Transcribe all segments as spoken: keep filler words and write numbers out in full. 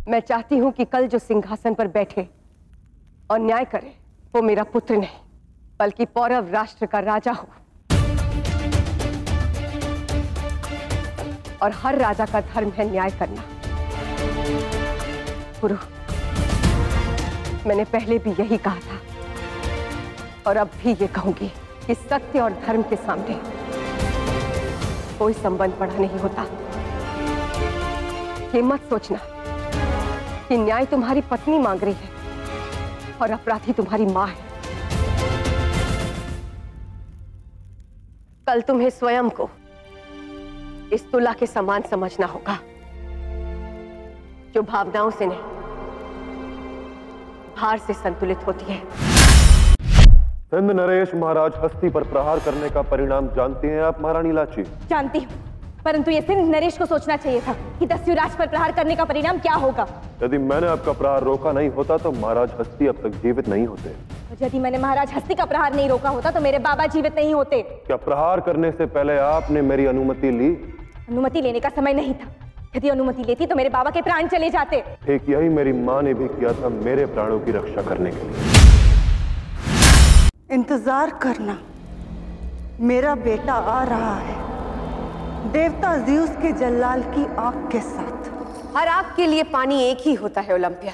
मैं चाहती हूं कि कल जो सिंहासन पर बैठे और न्याय करे वो मेरा पुत्र नहीं बल्कि पौरव राष्ट्र का राजा हो। और हर राजा का धर्म है न्याय करना। गुरु, मैंने पहले भी यही कहा था और अब भी ये कहूंगी कि सत्य और धर्म के सामने कोई संबंध बड़ा नहीं होता। ये मत सोचना कि न्याय तुम्हारी पत्नी मांग रही है और अपराधी तुम्हारी मां है। कल तुम्हें स्वयं को इस तुला के समान समझना होगा जो भावनाओं से नहीं भार से संतुलित होती है। सिंध नरेश महाराज हस्ती पर प्रहार करने का परिणाम जानती हैं आप महारानी लाची? जानती हूँ, परंतु ये सिंध नरेश को सोचना चाहिए था कि दस्युराज पर प्रहार करने का परिणाम क्या होगा। यदि मैंने आपका प्रहार रोका नहीं होता तो महाराज हस्ती अब तक जीवित नहीं होते। और यदि मैंने महाराज हस्ती का प्रहार नहीं रोका होता तो मेरे बाबा जीवित नहीं होते। क्या प्रहार करने से पहले आपने मेरी अनुमति ली? अनुमति लेने का समय नहीं था। यदि अनुमति लेती तो मेरे बाबा के प्राण चले जाते। ठीक यही मेरी माँ ने भी किया था मेरे प्राणों की रक्षा करने के लिए। इंतजार करना, मेरा बेटा आ रहा है देवता ज़्यूस के जल्लाल की आग के साथ। हर आग के लिए पानी एक ही होता है ओलंपिया।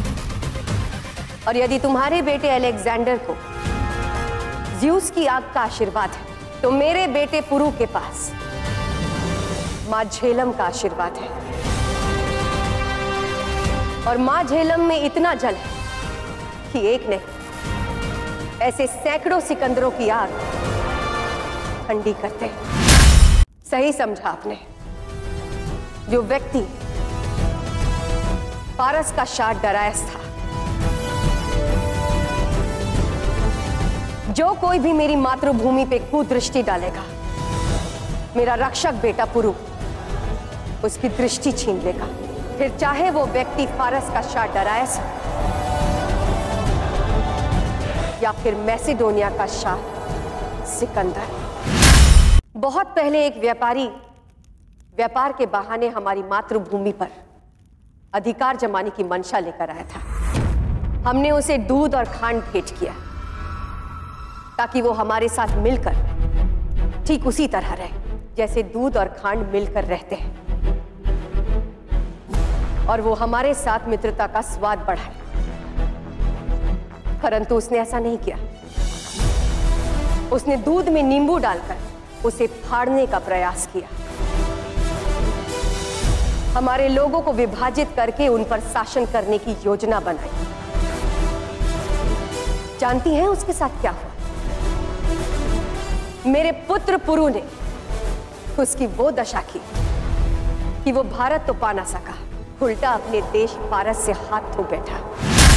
और यदि तुम्हारे बेटे अलेक्जेंडर को ज़्यूस की आग का आशीर्वाद है तो मेरे बेटे पुरु के पास मां झेलम का आशीर्वाद है। और मां झेलम में इतना जल है कि एक नहीं ऐसे सैकड़ों सिकंदरों की आग ठंडी करते हैं। सही समझा आपने। जो व्यक्ति पारस का शाह डरायस था, जो कोई भी मेरी मातृभूमि पे कुदृष्टि डालेगा, मेरा रक्षक बेटा पुरु उसकी दृष्टि छीन लेगा। फिर चाहे वो व्यक्ति फारस का शाह डरायस हो या फिर मैसेडोनिया का शाह सिकंदर। बहुत पहले एक व्यापारी व्यापार के बहाने हमारी मातृभूमि पर अधिकार जमाने की मंशा लेकर आया था। हमने उसे दूध और खांड भेंट किया ताकि वो हमारे साथ मिलकर ठीक उसी तरह रहे जैसे दूध और खांड मिलकर रहते हैं, और वो हमारे साथ मित्रता का स्वाद बढ़ाए। परंतु उसने ऐसा नहीं किया। उसने दूध में नींबू डालकर उसे फाड़ने का प्रयास किया। हमारे लोगों को विभाजित करके उन पर शासन करने की योजना बनाई। जानती हैं उसके साथ क्या हुआ? मेरे पुत्र पुरु ने उसकी वो दशा की कि वो भारत तो पा ना सका, उल्टा अपने देश पारस से हाथ धो बैठा।